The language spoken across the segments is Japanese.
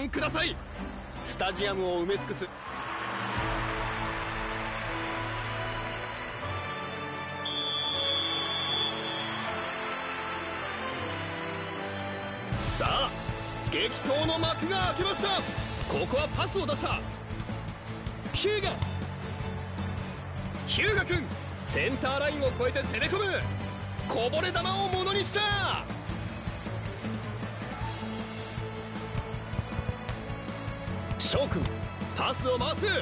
覧ください。スタジアムを埋め尽くすさあ、激闘の幕が開けました。ここはパスを出した。ヒューガ君、センターラインを越えて攻め込む。こぼれ球をものにした。翔君、パスを回す。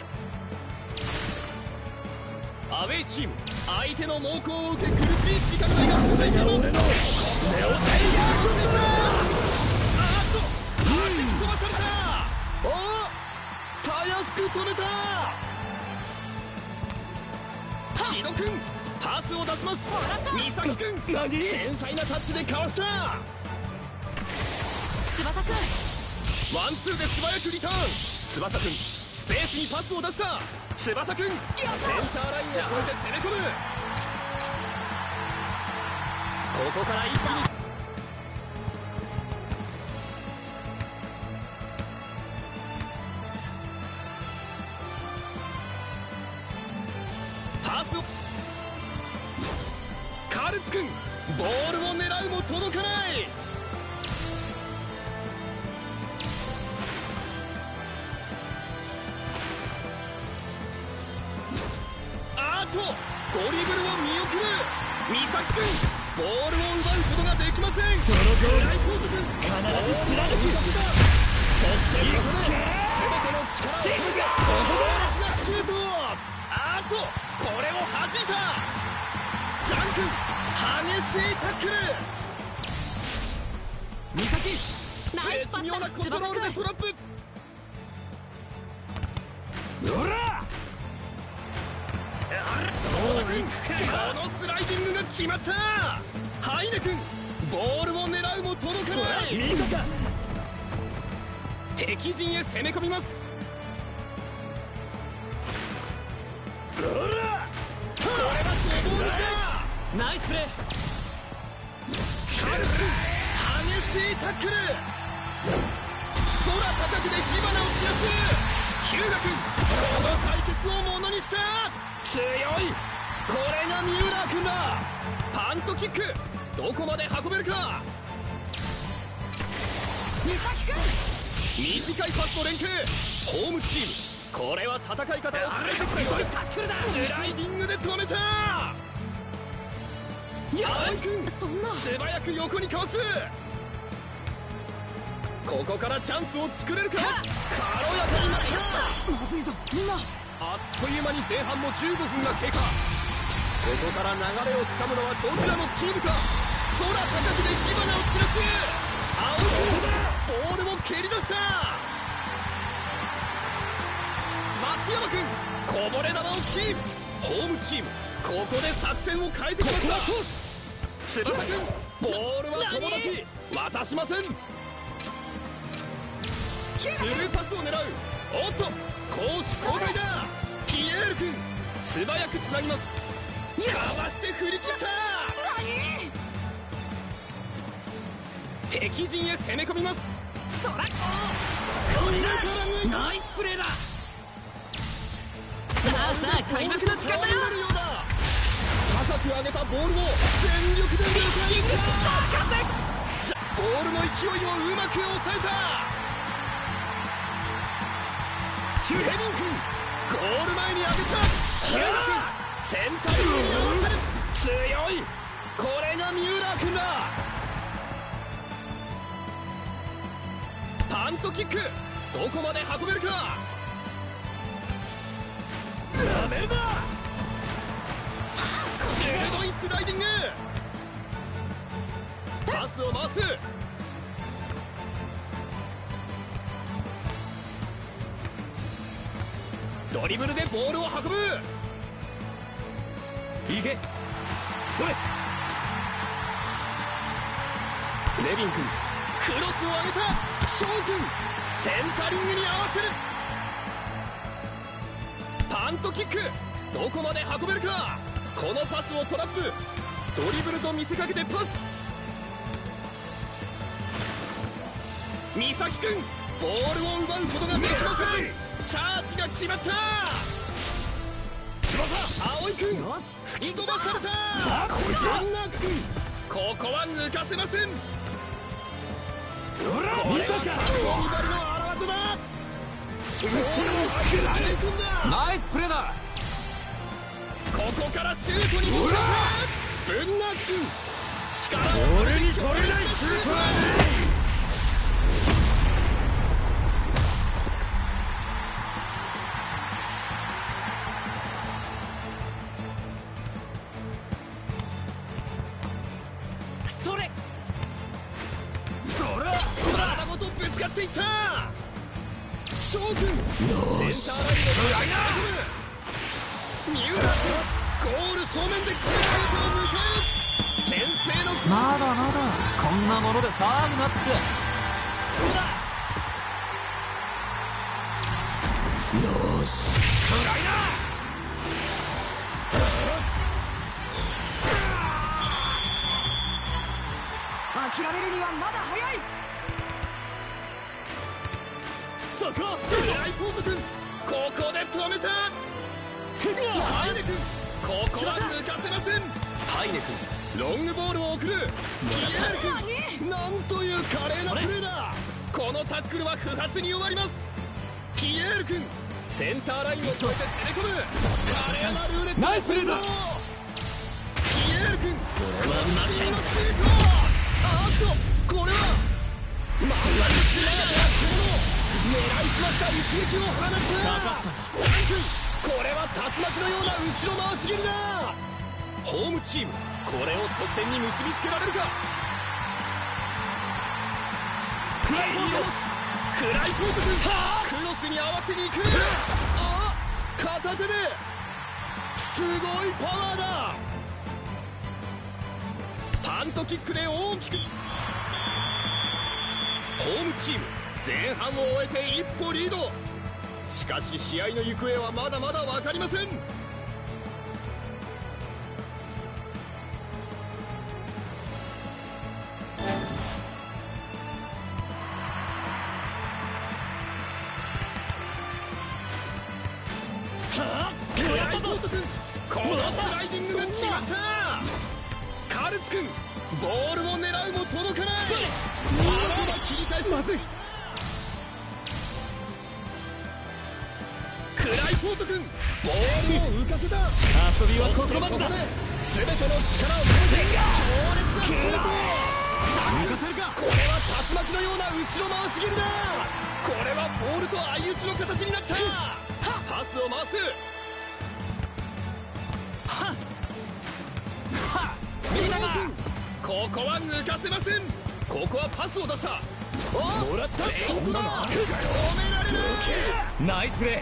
アウェイチーム、相手の猛攻を受け苦しい時間帯が続いている。俺のネオタイヤー飛ばされた。たやすく止めた。木戸君、パスを出します。美咲君、繊細なタッチでかわした。 翼君、 ワンツーで素早くリターン。翼君、スペースにパスを出した。翼君、センターラインを越えて攻め込む。ここから一気にパスを。カルツ君、ボールを狙うも届かない。ドリブルを見送る。美咲君、ボールを奪うことができません。そのゴール必ず貫く。そしてここで全ての力を注ぐ強烈なシュート。これを弾いた。ジャン君、激しいタックル。美咲、 ナイスパス。 絶妙なコントロールでトラップ。ほら、そうだ君、このスライディングが決まった。ハイネ君、ボールを狙うも届かない。敵陣へ攻め込みます。ほら、これはドボールだ。ナイスプレー。カル君、激しいタックル。空高くで火花を散らす。ヒューガ君、この対決をものにした。強い。これがミューラー君だ。パントキック、どこまで運べるか。 美咲君、 短いパスと連携。ホームチーム、これは戦い方を変えてくる。スライディングで止めた。葵君、 そんな素早く横にかわす。ここからチャンスを作れるか。軽やかになった。 まずいぞみんな。 あっという間に前半も15分が経過。ここから流れをつかむのはどちらのチームか。空高くで火花を散らす。青君、ボールを蹴り出した。松山君、こぼれ球をキープ。ホームチーム、ここで作戦を変えてきました。翼君、ボールは友達、渡しません。スルーパスを狙う。おっと、攻守交代だ。ピエール君、素早くつなぎます。かわして振り切った。敵陣へ攻め込みます。 そらこれだ。ナイスプレーだ。さあさあ、開幕の時間だよ。 高く上げたボールを全力で迎えに行った。ボールの勢いをうまく抑えた。ケビン君、ゴール前に上げた。ヒューラ君、センターに合わせる。強い。これがミューラー君だ。パントキック、どこまで運べるか。ダメだ。鋭いスライディング。パスを回す。ドリブルでボールを運ぶ。いけ、それ。レビン君、クロスを上げた。翔君、センタリングに合わせる。パントキック、どこまで運べるか。このパスをトラップ。ドリブルと見せかけてパス。美咲君、 ボールを奪うことができません。チャージが決まった。葵君吹き飛ばされた。こいつはここは抜かせません。これは見たか。の荒技だ。 ナイスプレーだ。 ここからシュートに持っていく。ぶん殴る。力を俺に取れないスーパー。体ごとぶつかっていった。翔くんセンターラインのフライナー。三浦君ゴール正面で決めたシュートを迎える。先制のまだまだこんなもので騒ぐなって。そうだ。よしフライナー。諦めるにはまだ早い。 そこライフォート君ここで止めた。ハイネ君ここは抜かせません。ハイネ君ロングボールを送る。ピエール君なんという華麗なプレーだ。このタックルは不発に終わります。ピエール君センターラインを越えて攻め込む華麗なルーレット。ナイスプレーだ。ピエール君これはマシンのシュート。これはまたですね。狙いすました一撃を放つ。これは竜巻のような後ろ回し蹴りだ。ホームチームこれを得点に結びつけられるか。クライフォート君クロスに合わせに行く。片手ですごいパワーだ。パントキックで大きく。ホームチーム前半を終えて一歩リード。しかし試合の行方はまだまだ分かりません。クライフォート君このスライディングが決まった。カルツ君ボールを狙うも届かない。切り返しまずい。クライフォート君ボールを浮かせた。遊びはここまでだ。全ての力を込めて強烈なシュート。抜かせるか。これは竜巻のような後ろ回し蹴りだ。これはボールと相打ちの形になった。パスを回す。ここは抜かせません。ここはパスを出した。もらった。そんなのあるかよ。止められない。 ナイスプレー。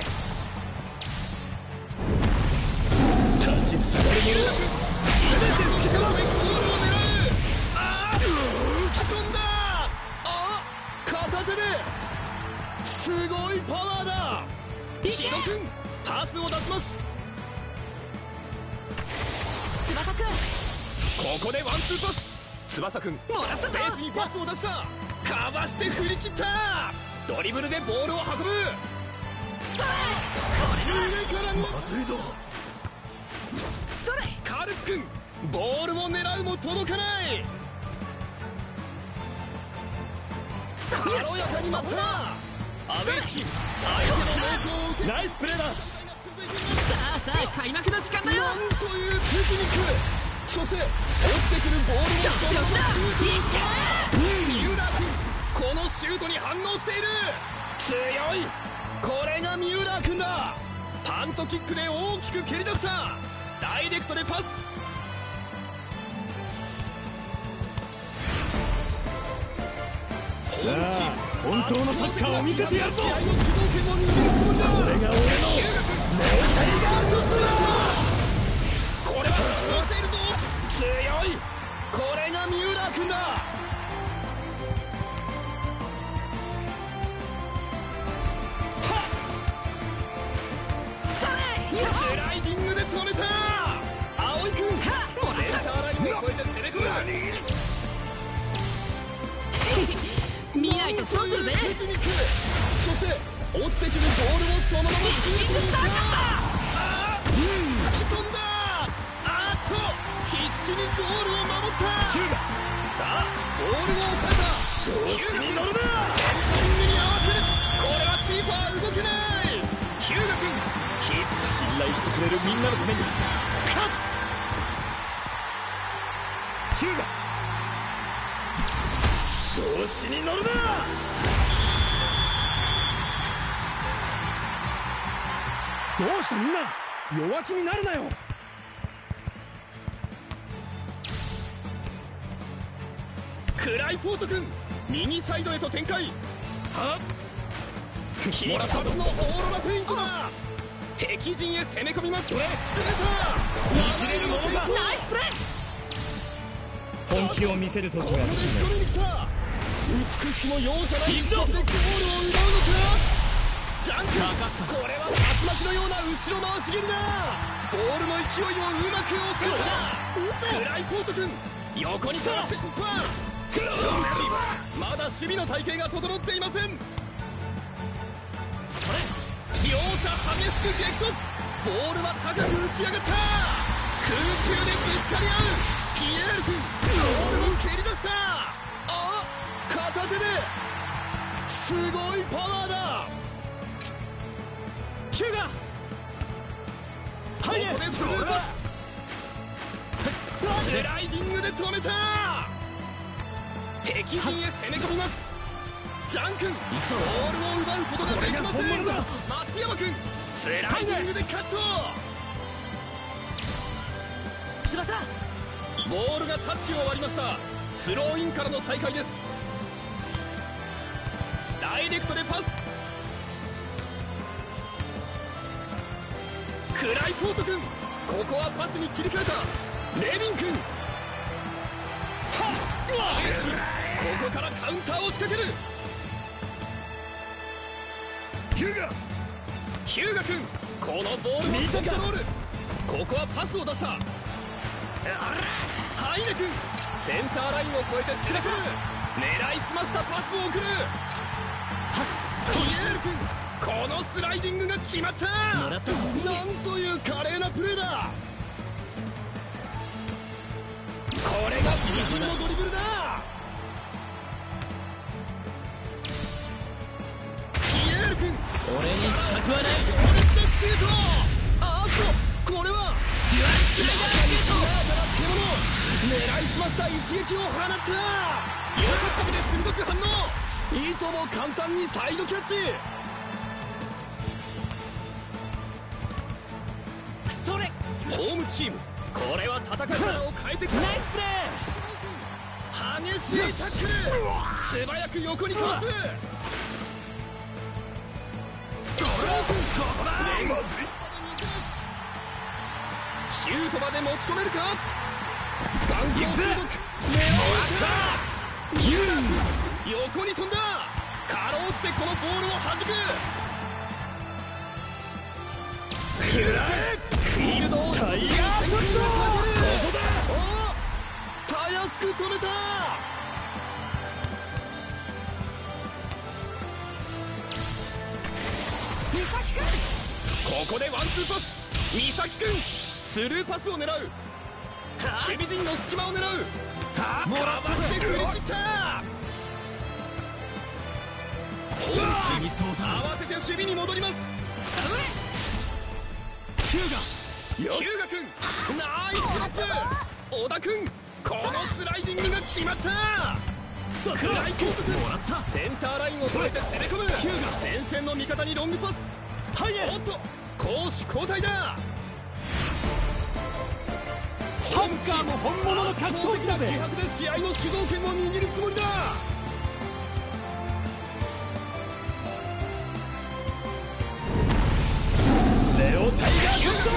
立ちふさがるもの全ての力でゴールを狙う。吹き込んだ。片手ですごいパワーだ。木戸君パスを出します。 翼君ここでワンツーパス。翼くんスペースにパスを出した。かわして振り切った。ドリブルでボールを運ぶ。これからまずいぞ。カルツくんボールを狙うも届かない。軽やかに待った。アウェーチーム相手の猛攻を受けナイスプレーだ。さあ開幕の時間だよ。なんというテクニック。そして落ちてくるボールを三浦君このシュートに反応している。強い。これが三浦君だ。パントキックで大きく蹴り出した。ダイレクトでパス。さあ本当のサッカーを見せてやるぞ。これが俺のこれは持っているぞ。強い。これが三浦君だ。スライディングで止めた。葵君センターラインを越えて攻め込む。 見やないと損するぜ。 テクニック、そして落ちてくるボールをそのままキープした。吹き飛んだ。必死にゴールを守った。さあボールを抑えた。調子に乗るな。センタリングに合わせる。これはキーパー動けない。ヒューガ君、信頼してくれるみんなのために勝つ。ヒューガ、調子に乗るな。 どうしたみんな、弱気になるなよ。 クライフォート君、右サイドへと展開。はっ、必殺のオーロラフェイントだ。敵陣へ攻め込みます。出た、見切れるものか。ナイスプレー。 本気を見せる時が来た。 美しくも容赦ない一撃でゴールを奪うのか。ジャンプ、これは竜巻のような後ろ回し蹴りだ。ボールの勢いをうまく抑えた。クライフォート君、横にかわして突破。まだ守備の体系が整っていません。それ、両者激しく激突。ボールは高く打ち上がった。空中でぶつかり合う。ピエール君、ボールを蹴り出した。あ、片手で。すごいパワーだ。 ヒューガ、 ここでスルーパス。スライディングで止めた。敵陣へ攻め込みます。ジャン君、ボールを奪うことができません。松山君、スライディングでカット。 翼、 ボールがタッチを割りました。スローインからの再開です。ダイレクトでパス。クライフォート君、ここはパスに切り替えた。レビン君、ここからカウンターを仕掛ける。ヒューガ君、このボールをコントロール。ここはパスを出した。ハイネ君、センターラインを越えて連れ込む。狙いすましたパスを送る。ピエール君、このスライディングが決まった。なんという華麗なプレーだ。これが美人のドリブルだ。ピエール君、 俺に資格はない。 強烈なシュート。あっと、これは狙いすました一撃を放った。横っ飛びで鋭く反応。いとも簡単にサイドキャッチ。 それ、 ホームチーム、これは戦い方を変えてくる。 ナイスプレ激しいタックル。素早く横にかわす。シュートまで持ち込めるか。眼光鋭く狙った。横に飛んだ。かろうじてこのボールを弾く。フィールドをタイヤーフット。たやすく止めた。美咲君、ここでワンツーパス。美咲君、スルーパスを狙う。守備陣の隙間を狙う。かわして振り切った。本チーム慌てて守備に戻ります。ヒューガ君、ナイスドロップ。小田君、このスライディングが決まった。クライコート君、センターラインを越えて攻め込む。前線の味方にロングパス。おっと、攻守交代だ。 サッカーも本物の格闘技だぜ。 気迫で試合の主導権を握るつもりだ。 レオタイガー君と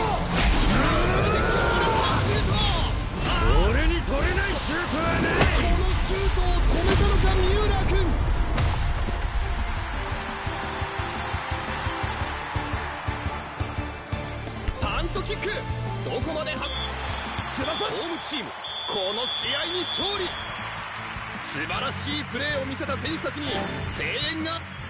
俺に取れないシュートはない。 このシュートを止めたのか、三浦君。パントキック、どこまでホームチーム、この試合に勝利。 素晴らしいプレーを見せた選手たちに声援が